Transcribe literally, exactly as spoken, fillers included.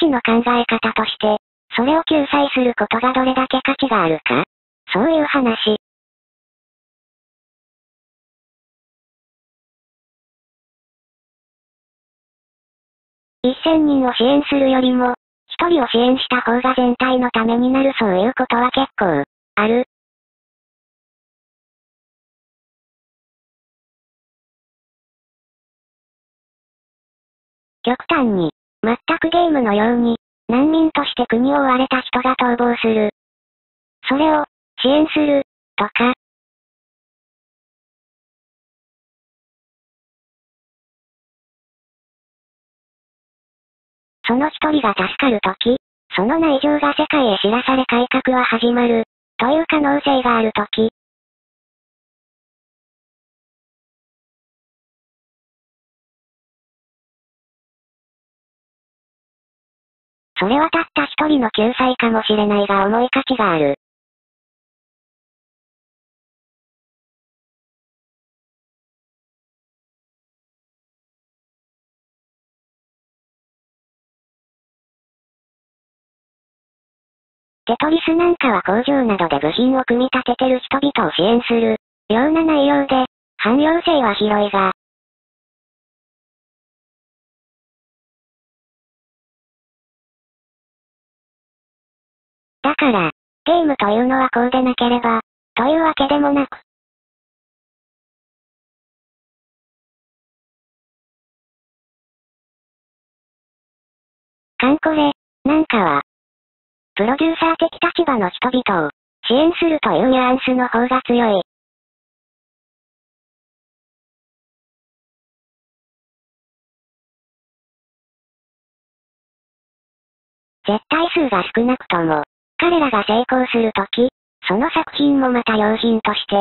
ちの考え方として、それを救済することがどれだけ価値があるか。そういう話。一千人を支援するよりも、一人を支援した方が全体のためになるそういうことは結構、ある。極端に、全くゲームのように、難民として国を追われた人が逃亡する。それを、支援する、とか。その一人が助かるとき、その内情が世界へ知らされ改革は始まる、という可能性があるとき。それはたった一人の救済かもしれないが重い価値がある。テトリスなんかは工場などで部品を組み立ててる人々を支援する、ような内容で、汎用性は広いが。だから、ゲームというのはこうでなければ、というわけでもなく。カンコレ、なんかは、プロデューサー的立場の人々を、支援するというニュアンスの方が強い。絶対数が少なくとも、彼らが成功するとき、その作品もまた良品として、